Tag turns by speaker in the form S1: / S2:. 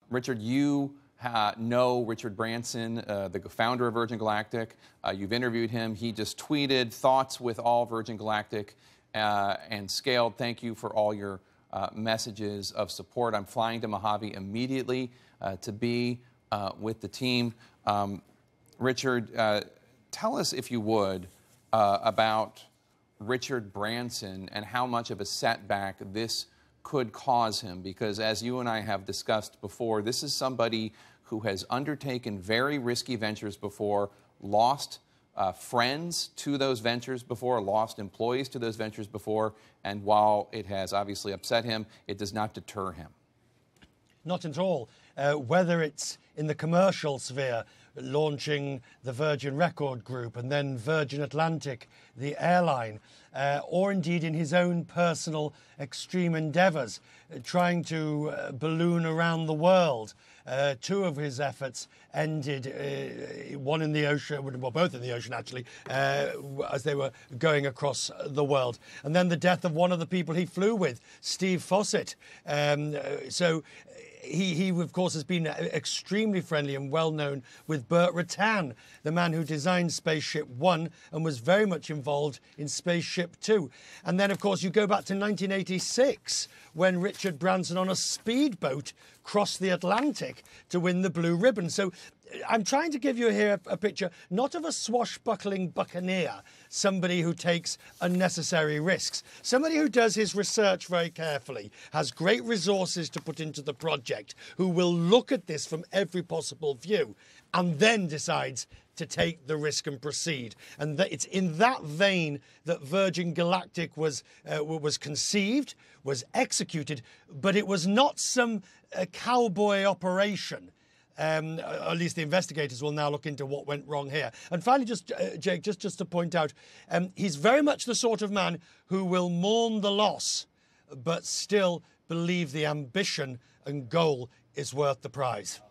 S1: Richard, you know Richard Branson, the founder of Virgin Galactic. You've interviewed him. He just tweeted thoughts with all Virgin Galactic and scaled. Thank you for all your messages of support. I'm flying to Mojave immediately to be with the team. Richard, tell us, if you would, about Richard Branson and how much of a setback this could cause him, because as you and I have discussed before, this is somebody who has undertaken very risky ventures before, lost friends to those ventures before, lost employees to those ventures before, and while it has obviously upset him, it does not deter him.
S2: Not at all. Whether it's in the commercial sphere, launching the Virgin Record Group and then Virgin Atlantic, the airline, or indeed in his own personal extreme endeavours, trying to balloon around the world. Two of his efforts ended, one in the ocean, well, both in the ocean actually, as they were going across the world. And then the death of one of the people he flew with, Steve Fossett. So he, of course, has been extremely friendly and well known with Burt Rutan, the man who designed Spaceship One and was very much involved in Spaceship Two. And then, of course, you go back to 1986 when Richard Branson on a speedboat crossed the Atlantic to win the Blue Ribbon. So I'm trying to give you here a picture, not of a swashbuckling buccaneer, somebody who takes unnecessary risks, somebody who does his research very carefully, has great resources to put into the project, who will look at this from every possible view, and then decides to take the risk and proceed. And it's in that vein that Virgin Galactic was conceived, was executed, but it was not some cowboy operation. At least the investigators will now look into what went wrong here. And finally, just Jake, just to point out, he's very much the sort of man who will mourn the loss, but still believe the ambition and goal is worth the prize.